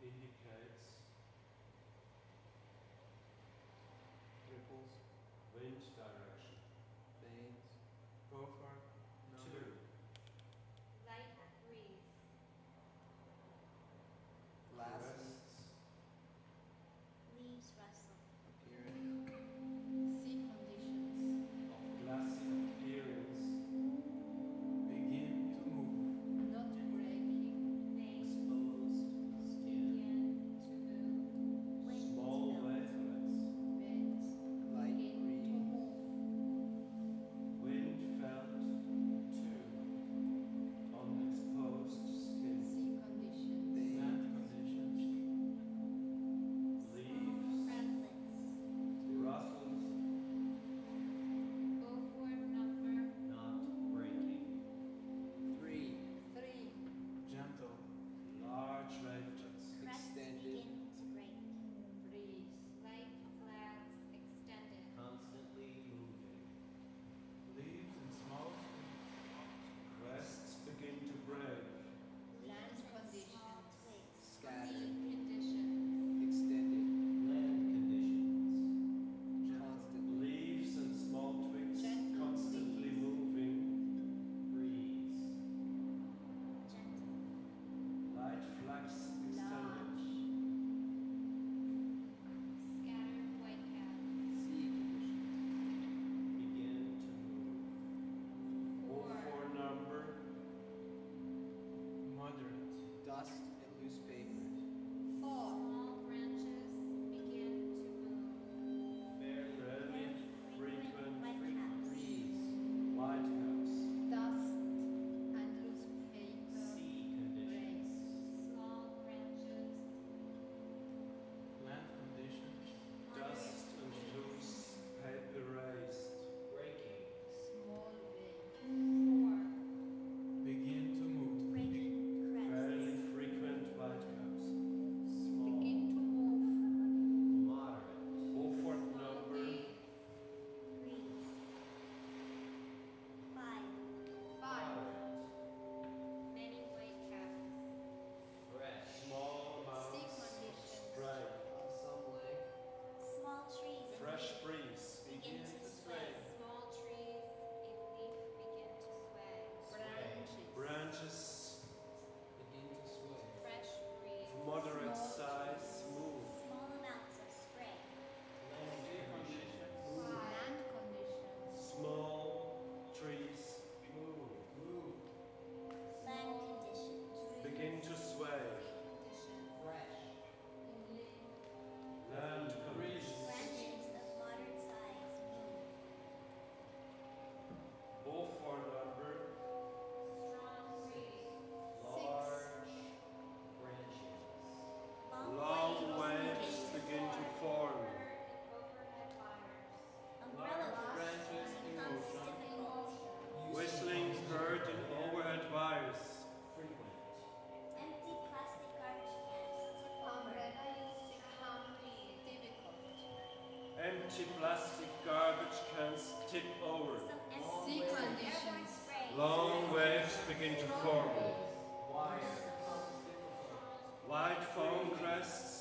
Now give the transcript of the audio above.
indicates ripples, wind direction. veins, Beaufort, number 2. Light breeze. glasses, Crests, Leaves rustle. appearance, Sea conditions. of glassy appearance, begin to move. Not breaking. Veins exposed skin, begin to move. Wind small flows. wavelets, Winds light begin to breeze, move. wind felt 2 on exposed skin, Sea conditions. veins, Land conditions. leaves, rustles, Beaufort number not breaking, 3, 3. Gentle. large wavelets, extended, to break. Breeze. Light flags extended. constantly moving. Leaves and smoke. Crests begin to break, Land conditions. scattered, Sea conditions. extended, land conditions, constantly, leaves and small twigs Gentle constantly breeze. moving, breeze, Gentle. light flax extended, Scattered white caps. sea conditions, begin to move. 04 number, Moderate. dust and loose papers, 4. Small branches begin to move. fairly frequent breeze, white caps, Dust and loose paper. sea conditions, Small branches. Land conditions. dust and loose paper raised, breaking, Small wave. 4. Begin to move. fairly frequent white caps, Begin small, to move. moderate, Beaufort Small number, wave. 5. moderate, Many white caps. fresh, small Sea amounts of conditions. spray, some length, Small trees. fresh breeze, begin to sway, Small trees in leaf begin to sway. Branches. branches, begin to sway, Fresh breeze. moderate Small size, move, Small amounts of spray. Sea conditions. Land conditions. small trees, move, Land conditions. begin to sway, Conditions. fresh, land conditions, Branches of moderate size move. Beaufort number, Strong breeze. large branches, Long long waves begin to form, Overhead wires. branches in motion, whistling heard in overhead wires, frequent, Empty plastic garbage cans. Umbrellas become difficult. empty plastic garbage cans tip over, Sea conditions. long waves begin to form, wire, white foam crests